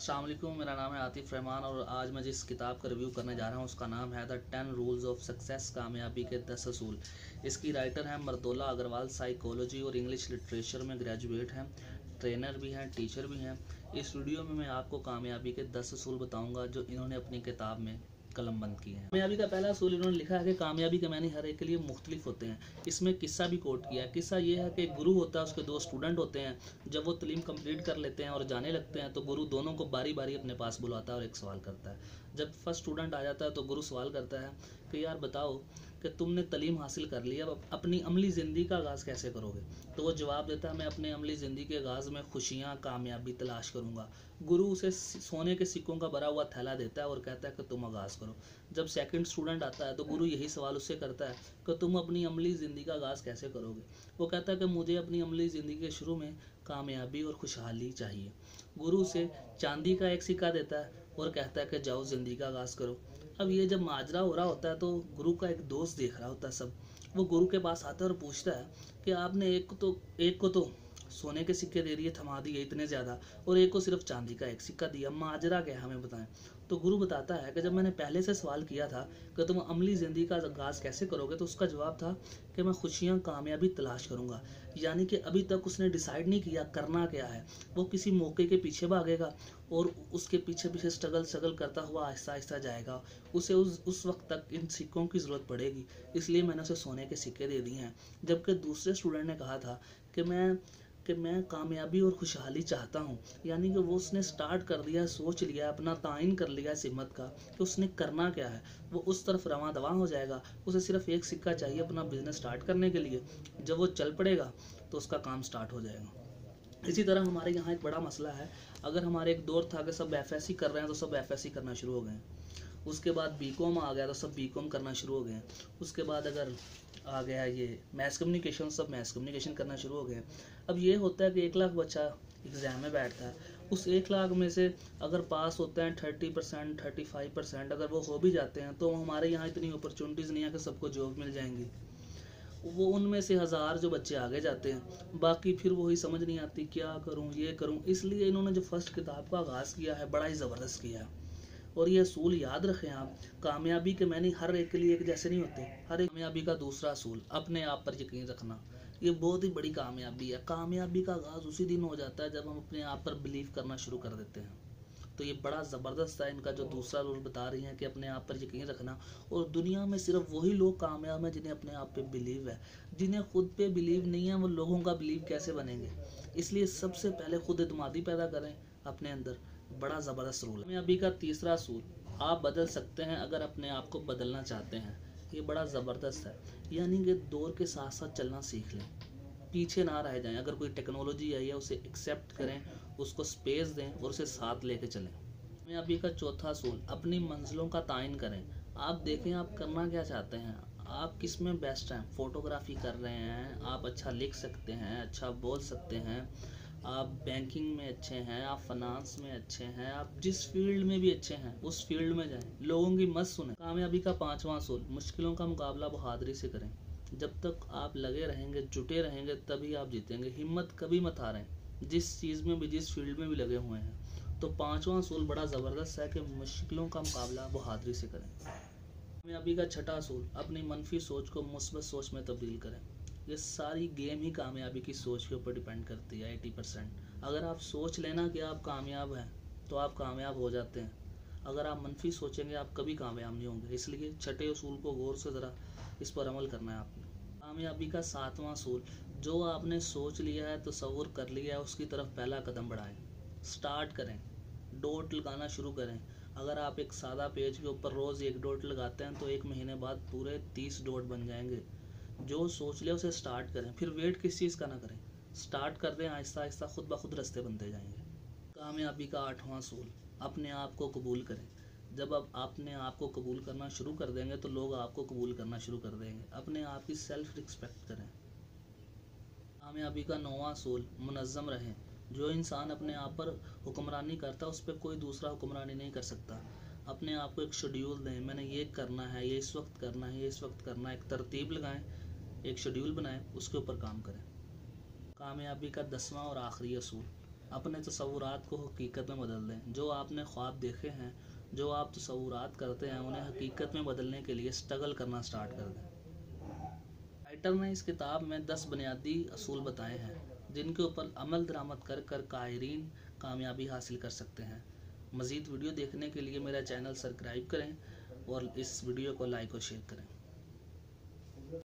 अस्सलाम वालेकुम, मेरा नाम है आतिफ रहमान और आज मैं जिस किताब का रिव्यू करने जा रहा हूँ उसका नाम है द 10 रूल्स ऑफ सक्सेस, कामयाबी के 10 असूल। इसकी राइटर हैं मर्दोला अग्रवाल, साइकोलॉजी और इंग्लिश लिटरेचर में ग्रेजुएट हैं, ट्रेनर भी हैं, टीचर भी हैं। इस वीडियो में मैं आपको कामयाबी के 10 असूल बताऊँगा जो इन्होंने अपनी किताब में कलमबंद किए हैं। कामयाबी का पहला असूल इन्होंने लिखा है कि कामयाबी के मायने हर एक के लिए मुख्तलिफ होते हैं। इसमें किस्सा भी कोट किया है। किस्सा ये है कि एक गुरु होता है, उसके 2 स्टूडेंट होते हैं। जब वो तालीम कंप्लीट कर लेते हैं और जाने लगते हैं तो गुरु दोनों को बारी बारी अपने पास बुलाता है और एक सवाल करता है। जब फर्स्ट स्टूडेंट आ जाता है तो गुरु सवाल करता है कि यार बताओ कि तुमने तालीम हासिल कर ली, अब अपनी अमली ज़िंदगी का आगाज़ कैसे करोगे? तो वो जवाब देता है मैं अपने अमली ज़िंदगी के आगाज़ में खुशियाँ, कामयाबी तलाश करूँगा। गुरु उसे सोने के सिक्कों का भरा हुआ थैला देता है और कहता है कि तुम आगाज़ करो। जब सेकंड स्टूडेंट आता है तो गुरु यही सवाल उससे करता है कि तुम अपनी अमली ज़िंदगी का आगाज़ कैसे करोगे? वो कहता है कि मुझे अपनी अमली ज़िंदगी के शुरू में कामयाबी और खुशहाली चाहिए। गुरु उसे चांदी का एक सिक्का देता है और कहता है कि जाओ ज़िंदगी का आगाज़ करो। अब ये जब माजरा हो रहा होता है तो गुरु का एक दोस्त देख रहा होता है सब। वो गुरु के पास आता है और पूछता है कि आपने एक को तो सोने के सिक्के दे दिए, थमा दिए इतने ज़्यादा, और एक को सिर्फ चांदी का एक सिक्का दिया, माजरा क्या हमें बताएं। तो गुरु बताता है कि जब मैंने पहले से सवाल किया था कि तुम अमली ज़िंदगी का आगाज़ कैसे करोगे, तो उसका जवाब था कि मैं खुशियाँ, कामयाबी तलाश करूँगा। यानी कि अभी तक उसने डिसाइड नहीं किया करना क्या है। वो किसी मौके के पीछे भागेगा और उसके पीछे पीछे स्ट्रगल करता हुआ आहिस्ता आहिस्ता जाएगा। उसे उस वक्त तक इन सिक्कों की ज़रूरत पड़ेगी, इसलिए मैंने उसे सोने के सिक्के दे दिए हैं। जबकि दूसरे स्टूडेंट ने कहा था कि मैं कामयाबी और खुशहाली चाहता हूँ। यानी कि वो उसने स्टार्ट कर दिया, सोच लिया, अपना ताइन कर लिया इस हिम्मत का कि उसने करना क्या है। वो उस तरफ रवां दवा हो जाएगा। उसे सिर्फ एक सिक्का चाहिए अपना बिजनेस स्टार्ट करने के लिए। जब वो चल पड़ेगा तो उसका काम स्टार्ट हो जाएगा। इसी तरह हमारे यहाँ एक बड़ा मसला है। अगर हमारे एक दौर था कि सब एफएससी कर रहे हैं तो सब एफएससी करना शुरू हो गए। उसके बाद बीकॉम आ गया तो सब बीकॉम करना शुरू हो गए। उसके बाद अगर आ गया ये मैथ्स कम्युनिकेशन, सब मैथ्स कम्युनिकेशन करना शुरू हो गए। अब ये होता है कि 1 लाख बच्चा एग्ज़ाम में बैठता है। उस 1 लाख में से अगर पास होते हैं 30%, 35%, अगर वो हो भी जाते हैं तो हमारे यहाँ इतनी अपॉर्चुनिटीज़ नहीं है कि सबको जॉब मिल जाएंगी। वो उनमें से 1000 जो बच्चे आगे जाते हैं, बाकी फिर वही समझ नहीं आती क्या करूँ, ये करूँ। इसलिए इन्होंने जो फर्स्ट किताब का आगाज़ किया है बड़ा ही ज़बरदस्त किया है। और ये असूल याद रखें आप, कामयाबी के मायने हर एक के लिए एक जैसे नहीं होते। हर एक कामयाबी का दूसरा असूल, अपने आप पर यकीन रखना। ये बहुत ही बड़ी कामयाबी है। कामयाबी का आगाज़ उसी दिन हो जाता है जब हम अपने आप पर बिलीव करना शुरू कर देते हैं। तो ये बड़ा ज़बरदस्त है इनका जो दूसरा रूल बता रही हैं कि अपने आप पर यकीन रखना। और दुनिया में सिर्फ वही लोग कामयाब हैं जिन्हें अपने आप पे बिलीव है। जिन्हें खुद पे बिलीव नहीं है वो लोगों का बिलीव कैसे बनेंगे। इसलिए सबसे पहले खुद एतमादी पैदा करें अपने अंदर। बड़ा ज़बरदस्त रूल है। कामयाबी का तीसरा असूल, आप बदल सकते हैं अगर अपने आप को बदलना चाहते हैं। ये बड़ा ज़बरदस्त है। यानी कि दौर के साथ साथ चलना सीख लें, पीछे ना रह जाएं। अगर कोई टेक्नोलॉजी आई है उसे एक्सेप्ट करें, उसको स्पेस दें और उसे साथ लेके चलें। कामयाबी का चौथा असूल, अपनी मंजिलों का तायन करें। आप देखें आप करना क्या चाहते हैं, आप किस में बेस्ट हैं। फोटोग्राफी कर रहे हैं, आप अच्छा लिख सकते हैं, अच्छा बोल सकते हैं, आप बैंकिंग में अच्छे हैं, आप फाइनेंस में अच्छे हैं, आप जिस फील्ड में भी अच्छे हैं उस फील्ड में जाएं, लोगों की मत सुनें। कामयाबी का पांचवा असूल, मुश्किलों का मुकाबला बहादुरी से करें। जब तक आप लगे रहेंगे, जुटे रहेंगे, तभी आप जीतेंगे। हिम्मत कभी मत हारें, जिस चीज़ में भी, जिस फील्ड में भी लगे हुए हैं। तो पांचवा असूल बड़ा ज़बरदस्त है कि मुश्किलों का मुकाबला बहादुरी से करें। कामयाबी का छठा असूल, अपनी मनफी सोच को मुस्बत सोच में तब्दील करें। ये सारी गेम ही कामयाबी की सोच के ऊपर डिपेंड करती है 80%। अगर आप सोच लेना कि आप कामयाब हैं तो आप कामयाब हो जाते हैं। अगर आप मनफी सोचेंगे आप कभी कामयाब नहीं होंगे। इसलिए छठे असूल को गौर से ज़रा इस पर अमल करना है आपने। कामयाबी का सातवां असूल, जो आपने सोच लिया है, तसव्वुर कर लिया है, उसकी तरफ पहला कदम बढ़ाएं। स्टार्ट करें, डॉट लगाना शुरू करें। अगर आप एक सादा पेज के ऊपर रोज़ 1 डॉट लगाते हैं तो 1 महीने बाद पूरे 30 डॉट बन जाएंगे। जो सोच लिया उसे स्टार्ट करें, फिर वेट किस चीज़ का ना करें, स्टार्ट कर दें। आहिस्ता आहिस्ता खुद ब खुद रास्ते बनते जाएंगे। कामयाबी का आठवां असूल, अपने आप को कबूल करें। जब आप अपने आप को कबूल करना शुरू कर देंगे तो लोग आपको कबूल करना शुरू कर देंगे। अपने आप की सेल्फ रिस्पेक्ट करें। कामयाबी का नौवां असूल, मुनज़्ज़म रहें। जो इंसान अपने आप पर हुक्मरानी करता है उस पर कोई दूसरा हुक्मरानी नहीं कर सकता। अपने आप को एक शेड्यूल दें, मैंने ये करना है, ये इस वक्त करना है, ये इस वक्त करना है। एक तरतीब लगाएं, एक शेड्यूल बनाएं, उसके ऊपर काम करें। कामयाबी का 10वां और आखिरी असूल, अपने तसव्वुरात को हकीकत में बदल दें। जो आपने ख्वाब देखे हैं, जो आप तसव्वुरात करते हैं, उन्हें हकीकत में बदलने के लिए स्ट्रगल करना स्टार्ट कर दें। राइटर ने इस किताब में 10 बुनियादी असूल बताए हैं जिनके ऊपर अमल दरामद कर कर कायरीन कामयाबी हासिल कर सकते हैं। मज़ीद वीडियो देखने के लिए मेरा चैनल सब्सक्राइब करें और इस वीडियो को लाइक और शेयर करें।